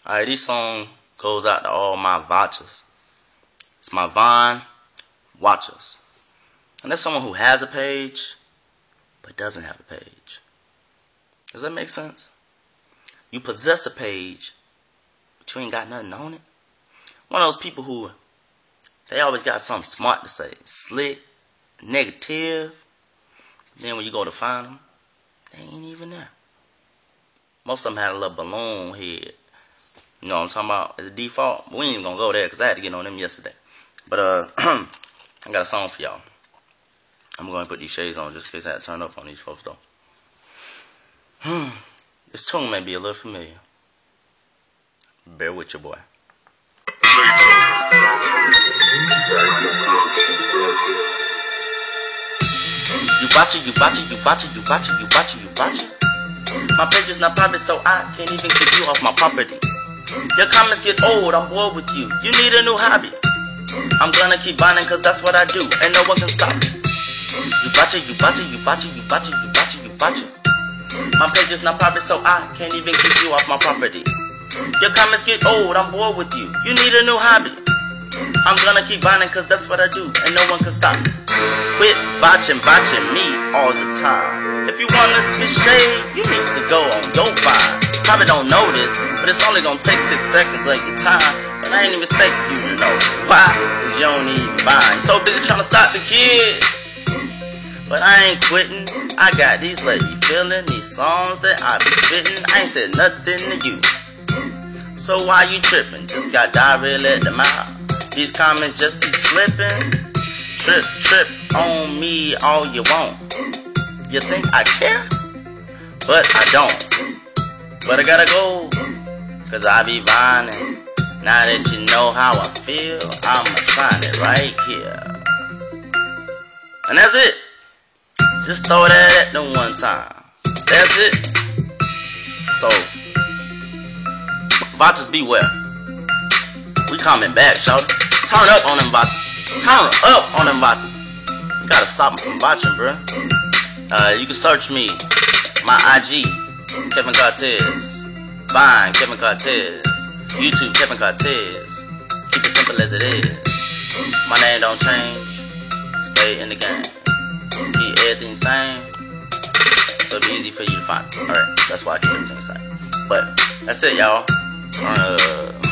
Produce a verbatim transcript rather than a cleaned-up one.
Alright, this song goes out to all my Vatchas. It's my Vine Watchers. And that's someone who has a page, but doesn't have a page. Does that make sense? You possess a page, but you ain't got nothing on it. One of those people who, they always got something smart to say. Slick, negative. Then when you go to find them, they ain't even there. Most of them had a little balloon head. You know what I'm talking about? As a default. But we ain't even gonna go there because I had to get on them yesterday. But uh, I got a song for y'all. I'm going to put these shades on just in case I had to turn up on these folks though. Hmm. This tune may be a little familiar. Bear with your boy. You watch it, you watch it, you watch it, you watch it, you watch it, you watch it. My page is not private, so I can't even keep you off my property. Your comments get old, I'm bored with you. You need a new hobby. I'm gonna keep bonding cause that's what I do, and no one can stop me. You watch it, you watch it, you watch it, you watch it, you watch it, you watch it. My page is not private, so I can't even keep you off my property. Your comments get old, I'm bored with you. You need a new hobby. I'm gonna keep bonding cause that's what I do, and no one can stop me. Quit watching, watching me all the time. If you wanna spit shade, you need to go on your Vine. Probably don't know this, but it's only gonna take six seconds of your time. But I ain't even expect you to know why, cause you don't even Vine. You so busy trying to stop the kid. But I ain't quitting. I got these let you feeling, these songs that I be spitting. I ain't said nothing to you, so why you tripping? Just got diarrhea at the mouth. These comments just keep slipping. Trip, trip on me all you want. You think I care? But I don't. But I gotta go, cause I be vining. Now that you know how I feel, I'ma sign it right here. And that's it. Just throw that at them one time. That's it. So, Vatchas beware. We coming back, shout. Turn up on them Vatchas. Turn up on them Vatchas. You gotta stop me from watching, bruh. Uh, you can search me. My I G, Kevin Cortez. Vine, Kevin Cortez. YouTube, Kevin Cortez. Keep it simple as it is. My name don't change. Stay in the game. Keep everything the same. So it'll be easy for you to find. Alright, that's why I keep everything the same. But that's it, y'all. Uh,